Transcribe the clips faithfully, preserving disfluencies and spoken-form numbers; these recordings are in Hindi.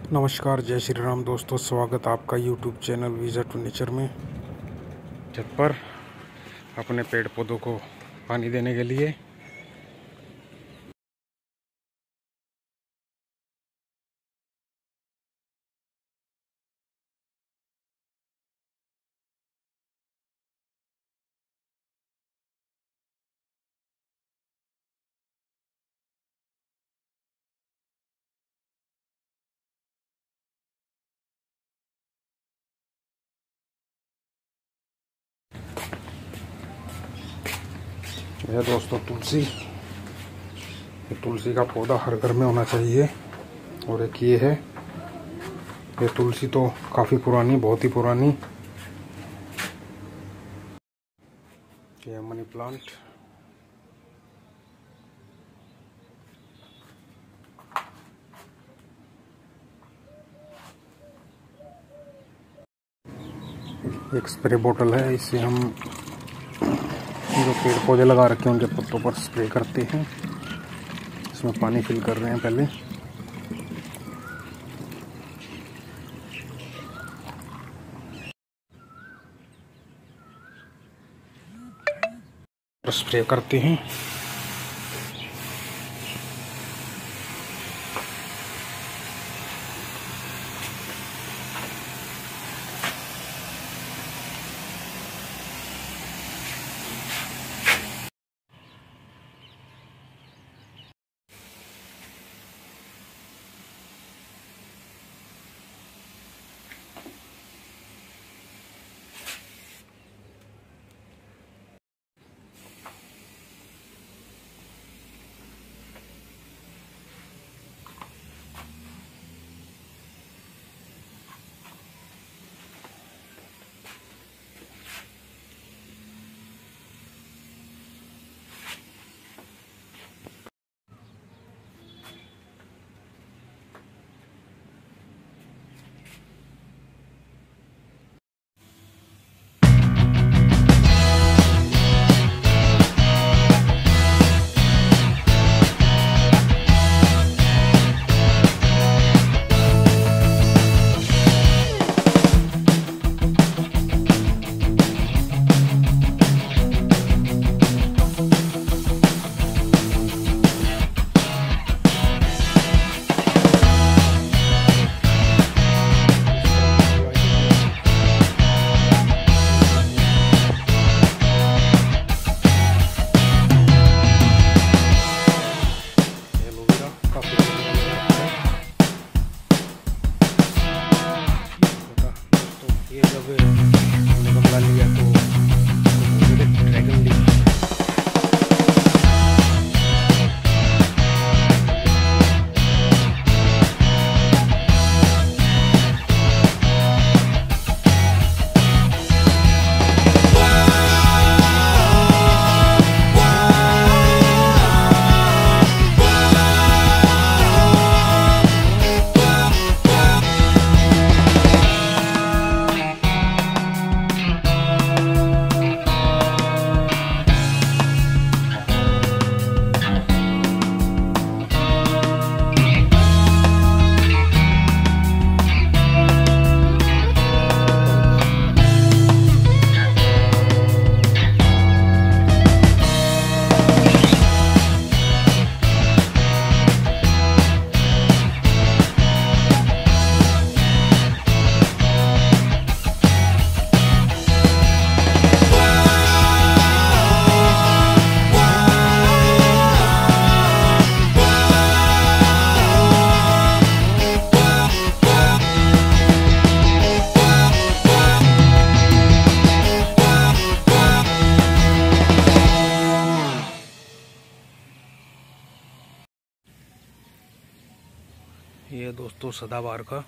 नमस्कार, जय श्री राम दोस्तों। स्वागत आपका YouTube channel visit to nature में। छत पर अपने पेड़ पौधों को पानी देने के लिए यह दोस्तों तुलसी ये तुलसी का पौधा हर घर में होना चाहिए। और एक ये है, ये तुलसी तो काफ़ी पुरानी, बहुत ही पुरानी। ये मनी प्लांट, एक स्प्रे बोतल है। इससे हम जो पेड़ पौधे लगा रखे हैं उनके पत्तों पर स्प्रे करते हैं। इसमें पानी फिल कर रहे हैं पहले। स्प्रे करते हैं। ये जब हमने गमला लिया तो ड्रैगन लीफ ये दोस्तों सदाबहार का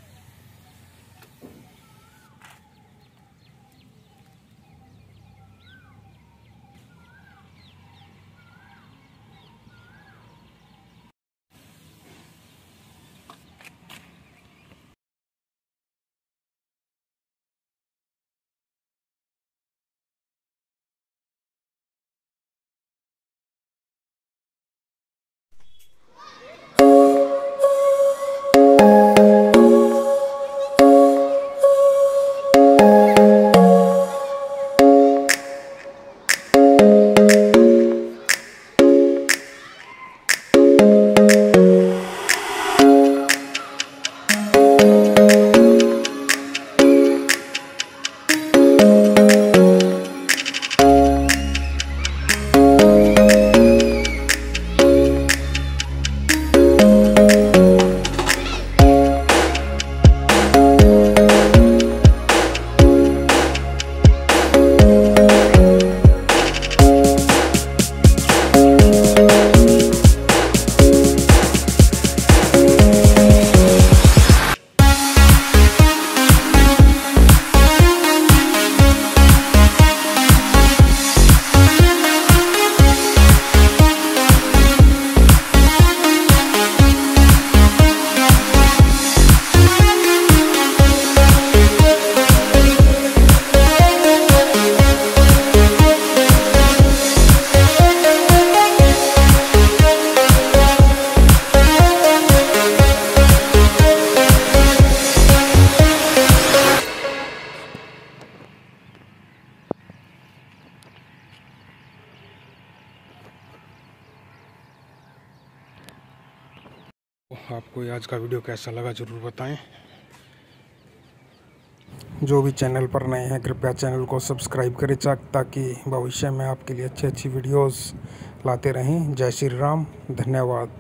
आपको आज का वीडियो कैसा लगा ज़रूर बताएं। जो भी चैनल पर नए हैं कृपया चैनल को सब्सक्राइब करें ताकि भविष्य में आपके लिए अच्छी अच्छी वीडियोस लाते रहें। जय श्री राम, धन्यवाद।